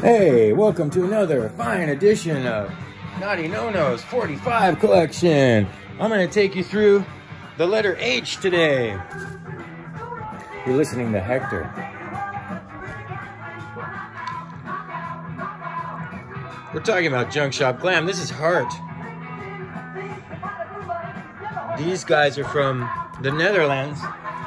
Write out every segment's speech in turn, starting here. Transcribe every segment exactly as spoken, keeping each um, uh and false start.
Hey, welcome to another fine edition of Naughty No-No's forty-five collection. I'm going to take you through the letter H today. You're listening to Hector. We're talking about Junk Shop Glam. This is Heart. These guys are from the Netherlands.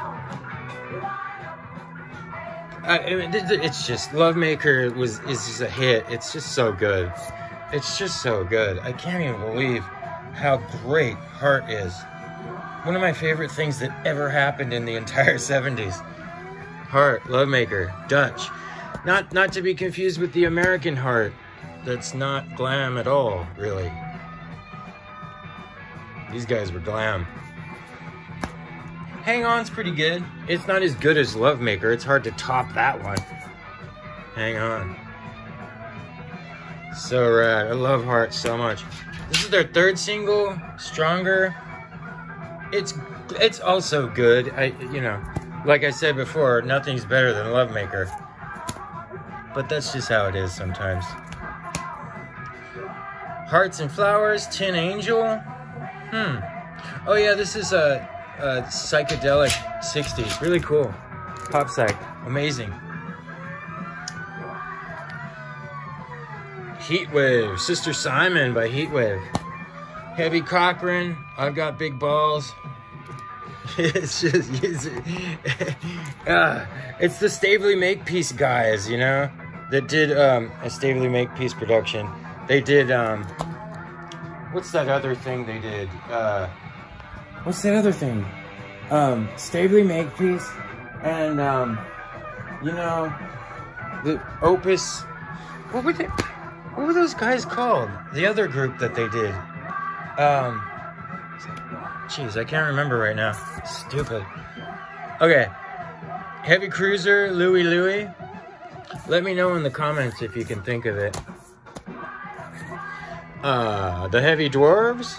I mean, it's just Lovemaker was is just a hit. It's just so good. It's just so good. I can't even believe how great Heart is. One of my favorite things that ever happened in the entire seventies. Heart, Lovemaker, Dutch. Not not to be confused with the American Heart. That's not glam at all, really. These guys were glam. Hang On's pretty good. It's not as good as Lovemaker. It's hard to top that one. Hang On. So rad. I love Heart so much. This is their third single, Stronger. It's it's also good. I you know, like I said before, nothing's better than Lovemaker. But that's just how it is sometimes. Hearts and Flowers, Tin Angel. Hmm. Oh yeah, this is a Uh, psychedelic sixties, really cool. Pop psych, amazing. Heatwave, Sister Simon by Heatwave. Heavy Cochran, I've Got Big Balls. It's just, it's, uh, it's the Staveley Makepeace guys, you know, that did um, a Staveley Makepeace production. They did, um, what's that other thing they did? Uh, What's that other thing? Um, Staveley Makepeace and, um, you know, the Opus. What were they? What were those guys called? The other group that they did. Um, jeez, I can't remember right now. Stupid. Okay. Heavy Cruiser, Louie Louie. Let me know in the comments if you can think of it. Uh, the Heavy Dwarves.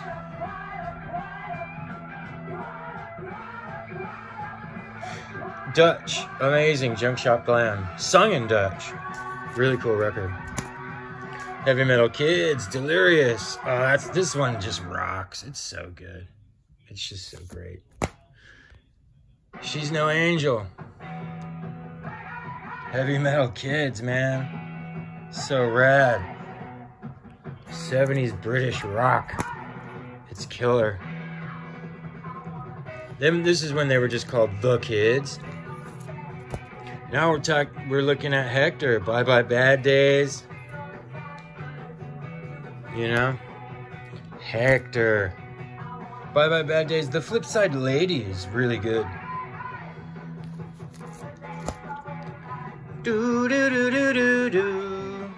Dutch, amazing Junk Shop Glam, sung in Dutch, really cool record. Heavy Metal Kids, Delirious. Oh, that's this one just rocks. It's so good. It's just so great. She's No Angel. Heavy Metal Kids, man, so rad. seventies British rock. It's killer. Them. This is when they were just called The Kids. Now we're talk we're looking at Hector, Bye Bye Bad Days. You know? Hector. Bye Bye Bad Days. The Flip Side Lady is really good. Do do do do do do.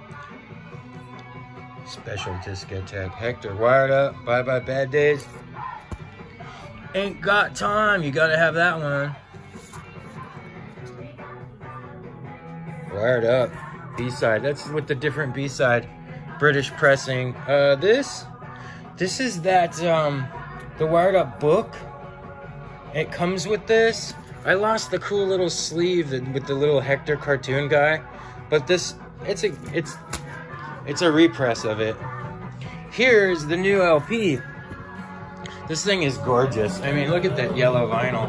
Special Discotheque. Hector, Wired Up, Bye Bye Bad Days. Ain't Got Time, you gotta have that one. Wired Up, B-side. That's with the different B-side. British pressing. Uh, this, this is that, um, the Wired Up book. It comes with this. I lost the cool little sleeve that, with the little Hector cartoon guy, but this, it's a, it's, it's a repress of it. Here's the new L P. This thing is gorgeous. I mean, look at that yellow vinyl.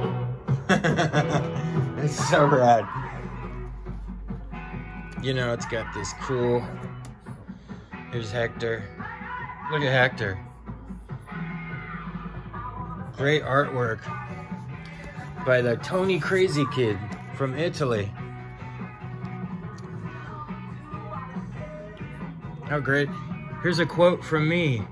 It's so rad. You know, it's got this cool... Here's Hector. Look at Hector. Great artwork by the Tony Crazy Kid from Italy. How great. Here's a quote from me.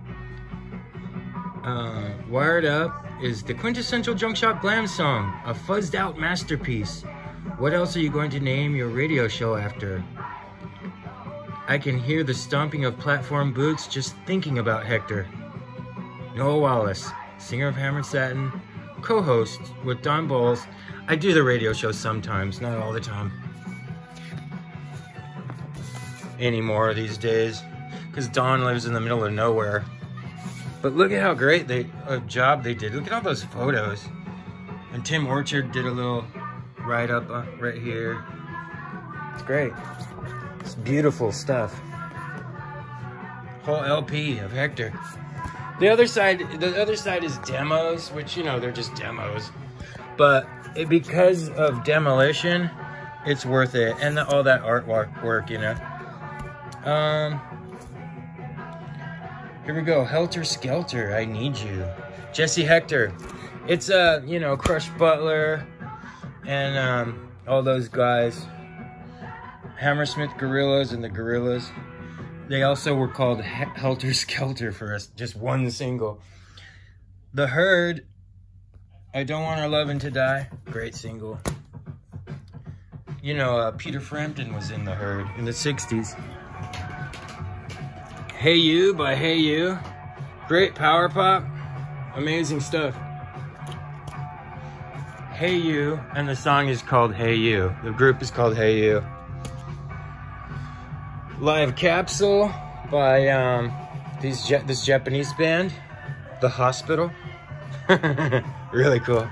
Uh, Wired Up is the quintessential Junk Shop Glam song, a fuzzed out masterpiece. What else are you going to name your radio show after? I can hear the stomping of platform boots just thinking about Hector. Noah Wallace, singer of Hammered Satin, co-host with Don Bowles. I do the radio show sometimes, not all the time. Anymore these days, because Don lives in the middle of nowhere. But look at how great they a job they did. Look at all those photos. And Tim Orchard did a little write-up right here. It's great. It's beautiful stuff. Whole L P of Hector. The other side, the other side is demos, which, you know, they're just demos. But it, because of Demolition, it's worth it. And the, all that artwork, work, you know. Um, here we go. Helter Skelter, I Need You. Jesse Hector. It's, uh, you know, Crush Butler and um, all those guys. Hammersmith Gorillas and the Gorillas. They also were called Helter Skelter for us, just one single. The Herd, I Don't Want Our Lovin' to Die, great single. You know, uh, Peter Frampton was in The Herd in the sixties. Hey You by Hey You, great power pop, amazing stuff. Hey You, and the song is called Hey You. The group is called Hey You. Live Capsule by um, these this Japanese band, The Hospital. Really cool.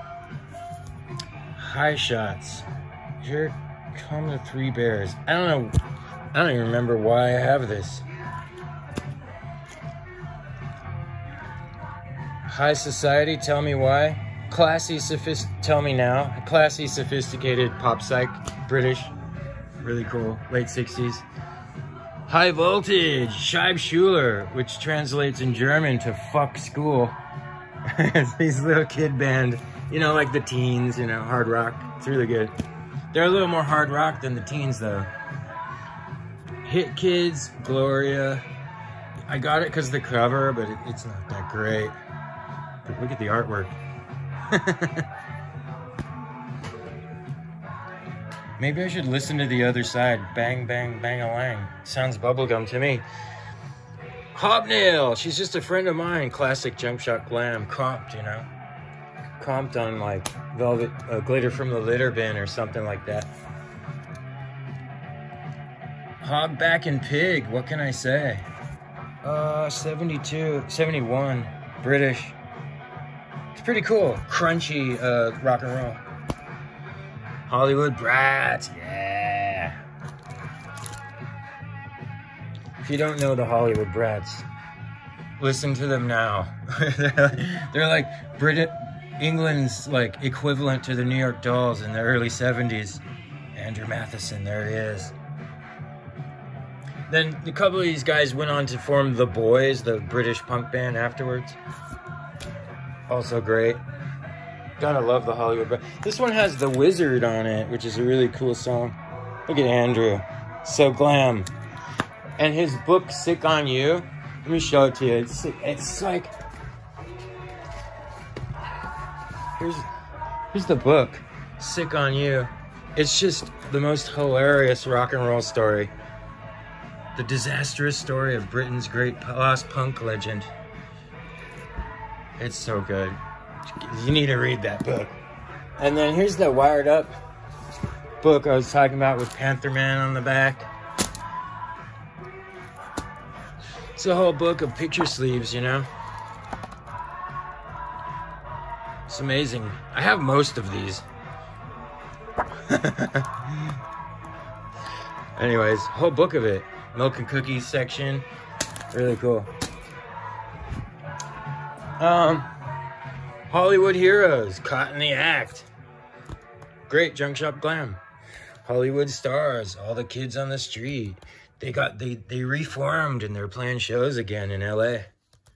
High Shots. Here Come the Three Bears. I don't know. I don't even remember why I have this. High Society. Tell Me Why. Classy Sophist. Tell Me Now. Classy, sophisticated pop psych. British. Really cool. Late sixties. High Voltage, Scheib Schuler, which translates in German to fuck school. It's these little kid band, you know, like the Teens, you know, hard rock. It's really good. They're a little more hard rock than the Teens, though. Hit Kids, Gloria. I got it because of the cover, but it, it's not that great. But look at the artwork. Maybe I should listen to the other side. Bang, bang, bang-a-lang. Sounds bubblegum to me. Hobnail. She's just a friend of mine. Classic jump shot glam. Comped, you know. Comped on, like, Velvet uh, Glitter from the Litter Bin or something like that. Hogback and Pig. What can I say? Uh, seventy-two, seventy-one. British. It's pretty cool. Crunchy uh, rock and roll. Hollywood Brats, yeah. If you don't know the Hollywood Brats, listen to them now. They're like Brit England's like equivalent to the New York Dolls in the early seventies. Andrew Matheson, there he is. Then a couple of these guys went on to form The Boys, the British punk band afterwards. Also great. Gotta love the Hollywood Brats. This one has The Wizard on it, which is a really cool song. Look at Andrew. So glam. And his book, Sick on You. Let me show it to you. It's, it's like... Here's, here's the book, Sick on You. It's just the most hilarious rock and roll story. The disastrous story of Britain's great lost punk legend. It's so good. You need to read that book. And then here's the Wired Up book I was talking about with Panther Man on the back. It's a whole book of picture sleeves, you know? It's amazing. I have most of these. Anyways, whole book of it. Milk and Cookies section. Really cool. Um... Hollywood Heroes, Caught in the Act. Great junk shop glam. Hollywood Stars, All the Kids on the Street. They got they they reformed and they're playing shows again in L A.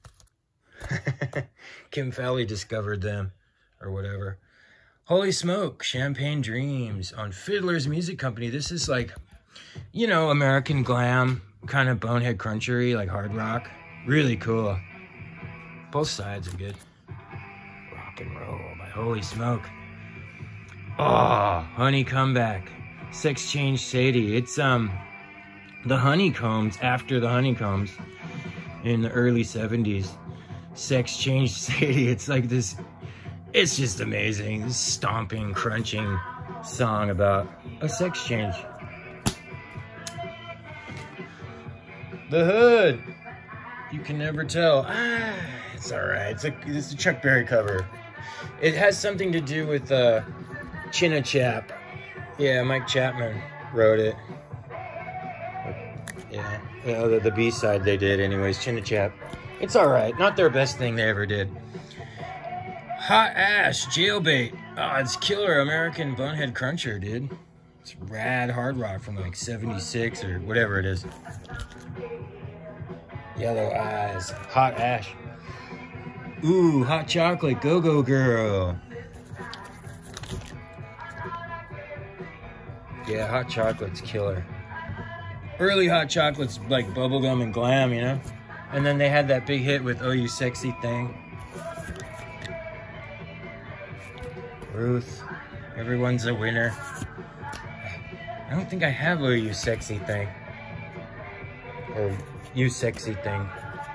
Kim Fowley discovered them or whatever. Holy Smoke, Champagne Dreams on Fiddler's Music Company. This is like, you know, American glam, kind of bonehead crunchery, like hard rock. Really cool. Both sides are good. Rock and roll by Holy Smoke. Oh, Honey Comeback. Sex Change Sadie. It's um the Honeycombs after the Honeycombs in the early seventies. Sex Change Sadie. It's like this, it's just amazing. This stomping, crunching song about a sex change. The Hood. You Can Never Tell. Ah, it's alright. It's a, it's a Chuck Berry cover. It has something to do with uh, Chinna Chap. Yeah, Mike Chapman wrote it. Yeah, well, the, the B-side they did anyways, Chinachap. It's all right, not their best thing they ever did. Hot Ash, Jailbait. Oh, it's killer American Bonehead Cruncher, dude. It's rad hard rock from like seventy-six or whatever it is. Yellow Eyes, Hot Ash. Ooh, Hot Chocolate, Go-Go Girl. Yeah, Hot Chocolate's killer. Early Hot Chocolate's like bubblegum and glam, you know? And then they had that big hit with Oh You Sexy Thing. Ruth, Everyone's a Winner. I don't think I have Oh You Sexy Thing. Or You Sexy Thing.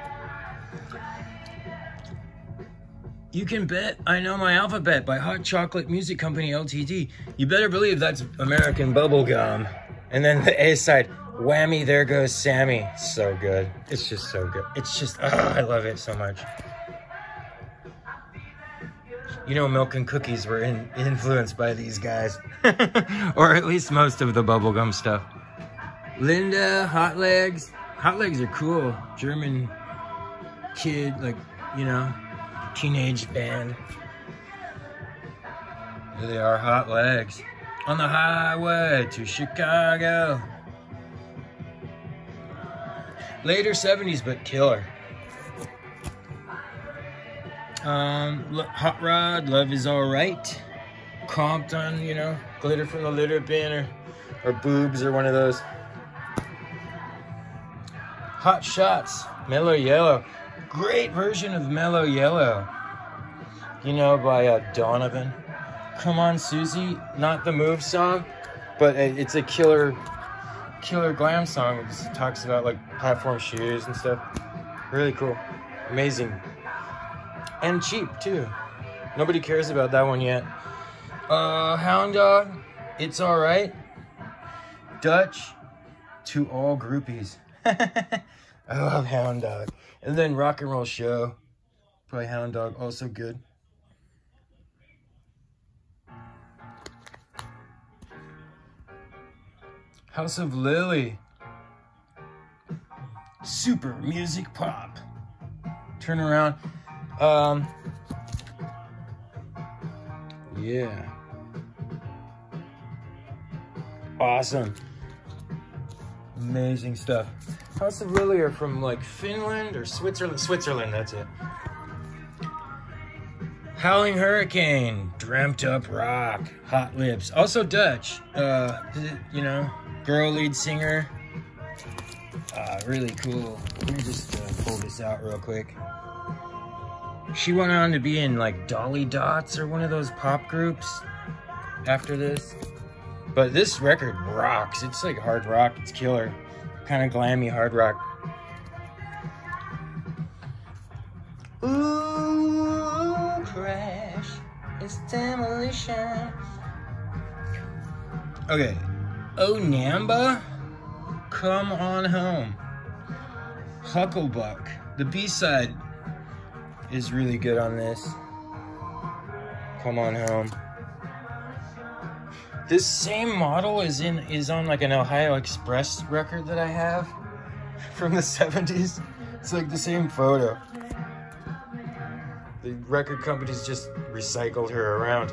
You Can Bet I Know My Alphabet by Hot Chocolate Music Company Limited. You better believe that's American bubblegum. And then the A side, Whammy, There Goes Sammy. So good. It's just so good. It's just, oh, I love it so much. You know, Milk and Cookies were in, influenced by these guys. Or at least most of the bubblegum stuff. Linda, Hot Legs. Hot Legs are cool. German kid, like, you know, teenage band. Here they are, Hot Legs. On the highway to Chicago. Later seventies, but killer. Um, Hot Rod, Love Is Alright. Compton, you know, Glitter from the Litter Bin, or, or Boobs, or one of those. Hot Shots, Mellow Yellow. Great version of Mellow Yellow. You know, by uh, Donovan. Come On Susie, not the Move song, but it's a killer, killer glam song. It just talks about like platform shoes and stuff. Really cool, amazing, and cheap too. Nobody cares about that one yet. Uh, Hound Dog, It's Alright. Dutch, To All Groupies. I love Hound Dog. And then Rock and Roll Show by Hound Dog, also good. House of Lily. Super music pop. Turn around. Um, yeah. Awesome. Amazing stuff. House of Lily are from like Finland or Switzerland. Switzerland, that's it. Howling Hurricane, Dreamt Up Rock, Hot Lips. Also Dutch, uh, you know, girl lead singer. Uh, really cool. Let me just uh, pull this out real quick. She went on to be in like Dolly Dots or one of those pop groups after this. But this record rocks. It's like hard rock, it's killer. Kind of glammy hard rock. Ooh, crash, it's demolition. Okay, Oh Namba, Come On Home. Hucklebuck. The B-side is really good on this. Come On Home. This same model is in is on like an Ohio Express record that I have from the seventies. It's like the same photo. The record companies just recycled her around.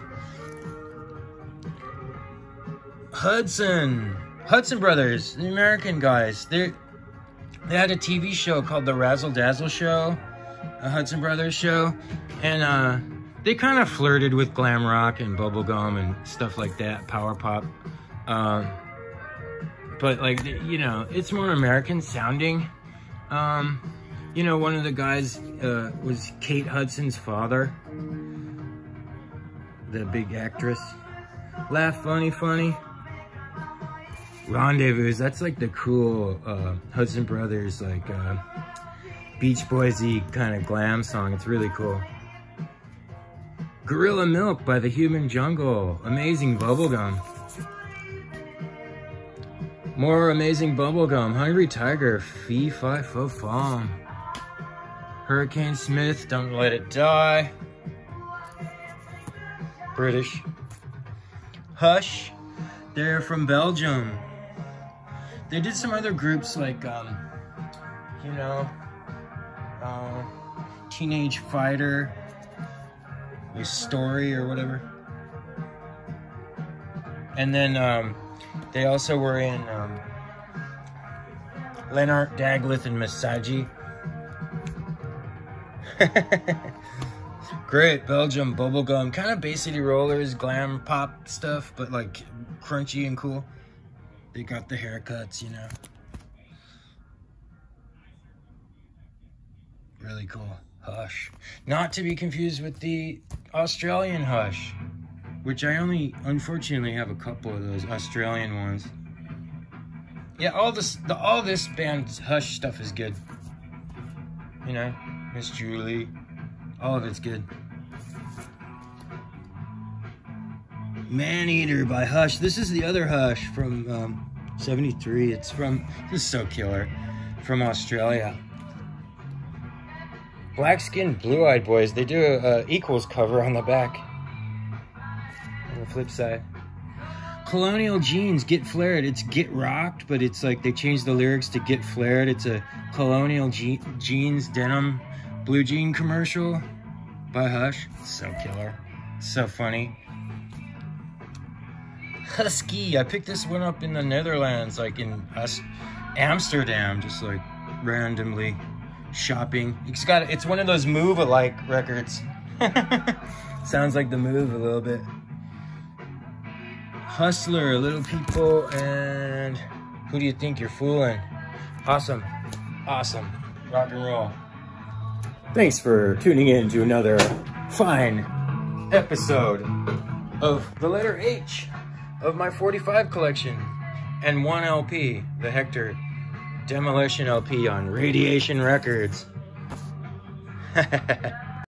Hudson. Hudson Brothers, the American guys. They they had a T V show called The Razzle Dazzle Show, a Hudson Brothers show, and uh they kind of flirted with glam rock and bubblegum and stuff like that, power pop. Um, but like, you know, it's more American sounding. Um, you know, one of the guys uh, was Kate Hudson's father, the big actress. Laugh Funny Funny. Rendezvous, that's like the cool uh, Hudson Brothers, like uh, Beach Boys-y kind of glam song. It's really cool. Gorilla Milk by The Human Jungle. Amazing bubblegum. More amazing bubblegum. Hungry Tiger. Fee Fi Fo Fum. Hurricane Smith. Don't Let It Die. British. Hush. They're from Belgium. They did some other groups like, um, you know, uh, Teenage Fighter, a Story or whatever. And then um, they also were in um, Lennart Daglith and Massaji. Great Belgium bubblegum, kind of Bay City Rollers, glam pop stuff, but like crunchy and cool. They got the haircuts, you know. Really cool. Hush. Not to be confused with the Australian Hush, which I only, unfortunately, have a couple of those Australian ones. Yeah, all this, the, all this band's Hush stuff is good. You know, Miss Julie, all of it's good. Maneater by Hush. This is the other Hush from um, seventy-three. It's from, this is so killer, from Australia. Black Skin, Blue Eyed Boys. They do a, a Equals cover on the back. On the flip side. Colonial Jeans, Get Flared. It's Get Rocked, but it's like they changed the lyrics to Get Flared. It's a Colonial Je Jeans denim blue jean commercial by Hush. It's so killer. It's so funny. Husky. I picked this one up in the Netherlands, like in us Amsterdam, just like randomly shopping. It's got, it's one of those Move-alike records. Sounds like the Move a little bit. Hustler, Little People, and Who Do You Think You're Fooling? Awesome. Awesome. Rock and roll. Thanks for tuning in to another fine episode of the letter H of my forty-five collection and one L P, the Hector Demolition L P on Radiation Records.